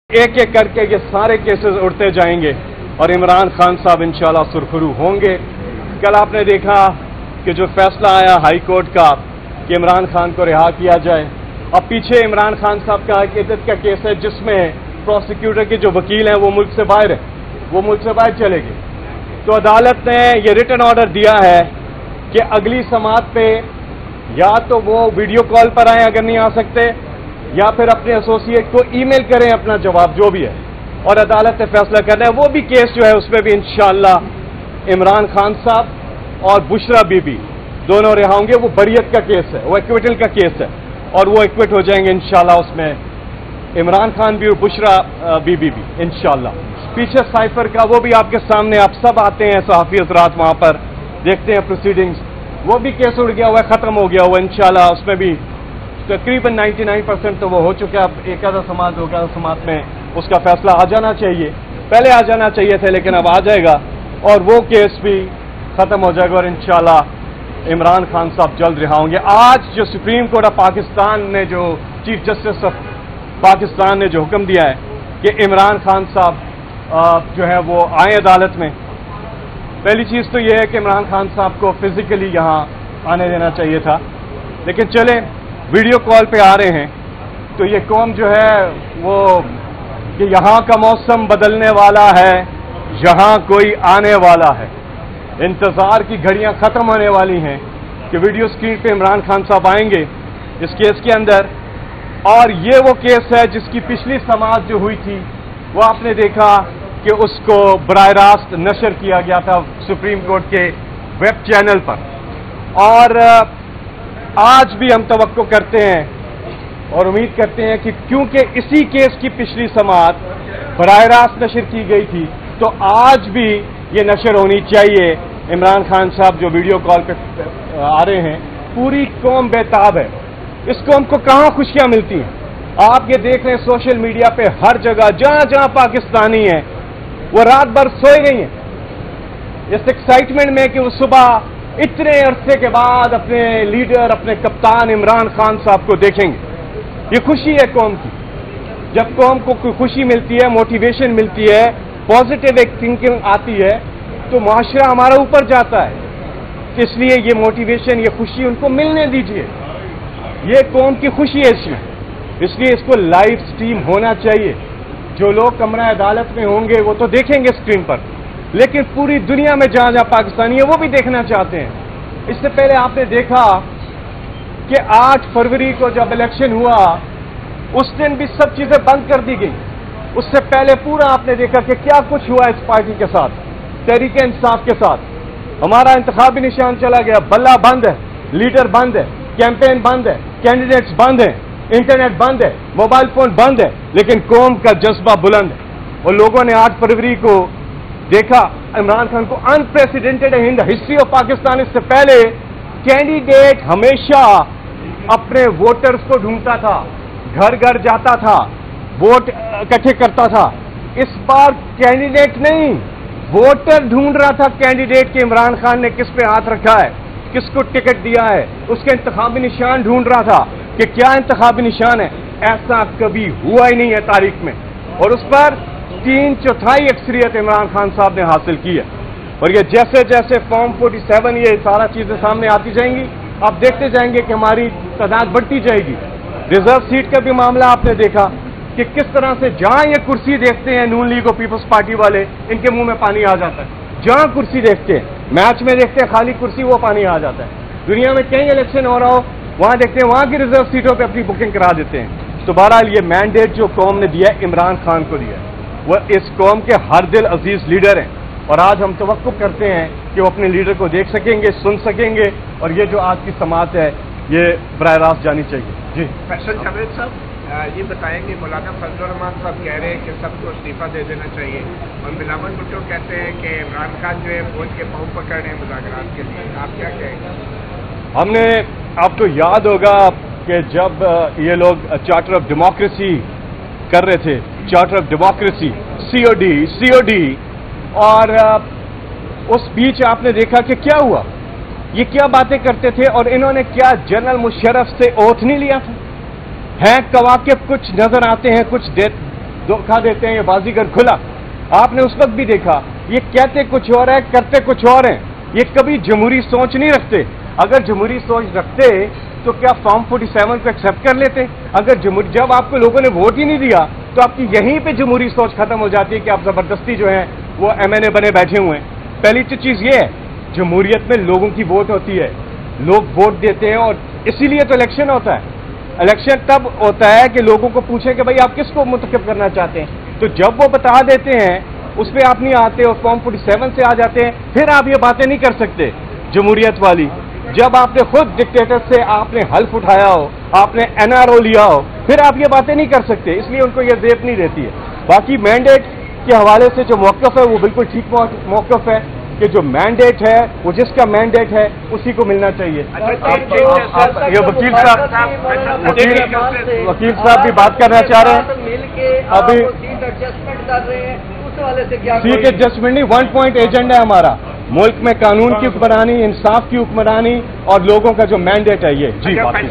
ایک ایک کر کے یہ سارے کیسز اڑتے جائیں گے اور عمران خان صاحب انشاءاللہ سرخرو ہوں گے۔ کل آپ نے دیکھا کہ جو فیصلہ آیا ہائی کورٹ کا کہ عمران خان کو رہا کیا جائے، اب پیچھے عمران خان صاحب کا عقیدت کا کیس ہے جس میں پروسیکیوٹر کے جو وکیل ہیں وہ ملک سے باہر ہیں، وہ ملک سے باہر چلے گئے۔ تو عدالت نے یہ ریٹن آرڈر دیا ہے کہ اگلی سماعت پہ یا تو وہ ویڈیو کال پر آئیں اگر نہیں آ سکتے، یا پھر اپنے ایسوسیٹ کو ای میل کریں اپنا جواب جو بھی ہے، اور عدالت نے فیصلہ کرنا ہے۔ وہ بھی کیس جو ہے اس میں بھی انشاءاللہ عمران خان صاحب اور بشرا بی بی دونوں رہا ہوں گے۔ وہ بریت کا کیس ہے، وہ ایکویٹل کا کیس ہے، اور وہ ایکویٹ ہو جائیں گے انشاءاللہ اس میں عمران خان بھی اور بشرا بی بی بھی انشاءاللہ۔ پیچھے سائفر کا وہ بھی آپ کے سامنے، آپ سب آتے ہیں صحافی حضرات وہاں پر دیکھتے ہیں پروسیڈنگز، وہ بھی کیس اڑ گیا ہوا ہے، ختم ہو گیا ہوا انشاءاللہ۔ اس میں بھی تقریباً 99% تو وہ ہو چکا ہے۔ اب ایک آدھا سماعت دو آدھا سماعت میں اس کا فیصلہ آ جانا چاہیے، پہلے آ جانا چاہیے تھا لیکن اب آ جائے گا، اور وہ کیس بھی ختم ہو جائے گا، اور انشاءاللہ عمران خان صاحب جلد رہا ہوں گے۔ آج جو سپریم کورٹ آف پاکستان نے جو چیف جسٹس آف پاکستان نے جو حکم دیا ہے کہ عمران خان صاحب جو ہے وہ آئیں عدالت میں، پہلی چیز تو یہ ہے کہ عمران خان صاحب کو فزیکلی یہاں آنے دینا چاہیے تھا، لیکن چلیں ویڈیو کال پہ آ رہے ہیں تو یہ قوم جو ہے وہ کہ یہاں کا موسم بدلنے والا ہے، یہاں کوئی آنے والا ہے، انتظار کی گھڑیاں ختم ہونے والی ہیں کہ ویڈیو سکرین پہ عمران خان صاحب آئیں گے اس کیس کے اندر۔ اور یہ وہ کیس ہے جس کی پچھلی سماعت جو ہوئی تھی وہ آپ نے دیکھا کہ اس کو براہ راست نشر کیا گیا تھا سپریم کورٹ کے ویب چینل پر، اور آج بھی ہم توقع کرتے ہیں اور امید کرتے ہیں کہ کیونکہ اسی کیس کی پچھلی سماعت براہ راست نشر کی گئی تھی تو آج بھی یہ نشر ہونی چاہیے۔ عمران خان صاحب جو ویڈیو کال پہ آ رہے ہیں، پوری قوم بیتاب ہے، اس قوم کو کہاں خوشیاں ملتی ہیں؟ آپ یہ دیکھ رہے ہیں سوشل میڈیا پہ ہر جگہ جہاں جہاں پاکستانی ہیں وہ رات بھر سوئے گئی ہیں اس ایکسائٹمنٹ میں کہ وہ صبح اتنے عرصے کے بعد اپنے لیڈر اپنے کپتان عمران خان صاحب کو دیکھیں گے۔ یہ خوشی ہے قوم کی، جب قوم کو کوئی خوشی ملتی ہے، موٹیویشن ملتی ہے، پازیٹیو ایک تھنکنگ آتی ہے تو معاشرہ ہمارا اوپر جاتا ہے، اس لیے یہ موٹیویشن یہ خوشی ان کو ملنے دیجیے، یہ قوم کی خوشی ہے اس لیے اس کو لائیو سٹریم ہونا چاہیے۔ جو لوگ کمرہ عدالت میں ہوں گے وہ تو دیکھیں گے اسکرین پر، لیکن پوری دنیا میں جہاں جہاں پاکستانی ہے وہ بھی دیکھنا چاہتے ہیں۔ اس سے پہلے آپ نے دیکھا کہ 8 فروری کو جب الیکشن ہوا اس دن بھی سب چیزیں بند کر دی گئی۔ اس سے پہلے پورا آپ نے دیکھا کہ کیا کچھ ہوا اس پارٹی کے ساتھ، تحریک انصاف کے ساتھ۔ ہمارا انتخابی نشان چلا گیا، بلہ بند ہے، لیڈر بند ہے، کیمپین بند ہے، کینڈیڈیٹس بند ہیں، انٹرنیٹ بند ہے، موبائل فون بند ہے، لیکن قوم کا جذبہ بلند ہے، اور لوگوں نے 8 فروری کو دیکھا عمران خان کو unprecedented in the history of Pakistan. اس سے پہلے کینڈیڈیٹ ہمیشہ اپنے ووٹرز کو ڈھونڈتا تھا، گھر گھر جاتا تھا، ووٹ اکٹھے کرتا تھا۔ اس بار کینڈیڈیٹ نہیں، ووٹر ڈھونڈ رہا تھا کینڈیڈیٹ کہ عمران خان نے کس پہ ہاتھ رکھا ہے، کس کو ٹکٹ دیا ہے، اس کے انتخابی نشان ڈھونڈ رہا تھا کہ کیا انتخابی نشان ہے۔ ایسا کبھی ہوا ہی نہیں ہے تاریخ میں، اور اس پر 3/4 اکثریت عمران خان صاحب نے حاصل کی ہے۔ اور یہ جیسے جیسے فارم 47 یہ سارا چیزیں سامنے آتی جائیں گی، آپ دیکھتے جائیں گے کہ ہماری تعداد بڑھتی جائے گی۔ ریزرو سیٹ کا بھی معاملہ آپ نے دیکھا کہ کس طرح سے جہاں یہ کرسی دیکھتے ہیں نون لیگ اور پیپلز پارٹی والے، ان کے منہ میں پانی آ جاتا ہے۔ جہاں کرسی دیکھتے ہیں، میچ میں دیکھتے ہیں خالی کرسی، وہ پانی آ جاتا ہے۔ دنیا میں کہیں الیکشن ہو رہا ہو وہاں دیکھتے ہیں وہاں کی ریزرو سیٹوں پہ اپنی بکنگ کرا دیتے ہیں۔ تو بہرحال یہ مینڈیٹ جو قوم نے دیا ہے عمران خان کو دیا ہے، وہ اس قوم کے ہر دل عزیز لیڈر ہیں، اور آج ہم توقع کرتے ہیں کہ وہ اپنے لیڈر کو دیکھ سکیں گے، سن سکیں گے، اور یہ جو آج کی سماعت ہے یہ براہ راست جانی چاہیے۔ جی فیصل جاوید صاحب یہ بتائیں کہ مولانا فضل الرحمان صاحب کہہ رہے ہیں کہ سب کو استعفیٰ دے دینا چاہیے، اور بلاول بھٹو کہتے ہیں کہ عمران خان جو ہے فوج کے پاؤں پکڑ رہے ہیں مذاکرات کے لیے، آپ کیا کہیں گے؟ ہم نے آپ کو یاد ہوگا کہ جب یہ لوگ چارٹر آف ڈیموکریسی کر رہے تھے، چارٹر آف ڈیموکریسی COD، اور اس بیچ آپ نے دیکھا کہ کیا ہوا، یہ کیا باتیں کرتے تھے، اور انہوں نے کیا جنرل مشرف سے اوتھ نہیں لیا تھا؟ ہیں کواکب کچھ نظر آتے ہیں، کچھ धोखा देते हैं, ये बाजीगर खुला। आपने उस वक्त भी देखा, ये कहते कुछ और है, करते कुछ और हैं। ये कभी जमहूरी सोच नहीं रखते। अगर जमहूरी सोच रखते तो क्या फॉर्म 47 को एक्सेप्ट कर लेते? अगर जब आपको लोगों ने वोट ही नहीं दिया तो आपकी यहीं पे जमहूरी सोच खत्म हो जाती है कि आप जबरदस्ती जो है वो MNA बने बैठे हुए हैं। पहली तो चीज ये है, जमहूरियत में लोगों की वोट होती है, लोग वोट देते हैं, और इसीलिए तो इलेक्शन होता है। इलेक्शन तब होता है कि लोगों को पूछें कि भाई आप किसको मुंतखब करना चाहते हैं। तो जब वो बता देते हैं उस पर आप नहीं आते और फॉर्म 47 से आ जाते हैं, फिर आप ये बातें नहीं कर सकते जमहूरियत वाली। जब आपने खुद डिक्टेटर से आपने हल्फ उठाया हो, आपने NRO लिया हो, फिर आप ये बातें नहीं कर सकते। इसलिए उनको ये जेब नहीं देती है। बाकी मैंडेट के हवाले से जो मौक़िफ़ है वो बिल्कुल ठीक मौक़िफ़ है कि जो मैंडेट है वो जिसका मैंडेट है उसी को मिलना चाहिए। ये वकील साहब भी बात करना चाह रहे हैं। अभी सीट एडजस्टमेंट नहीं, 1 पॉइंट एजेंडा है हमारा, मुल्क में कानून की हुक्मरानी, इंसाफ की हुक्मरानी और लोगों का जो मैंडेट है ये। जी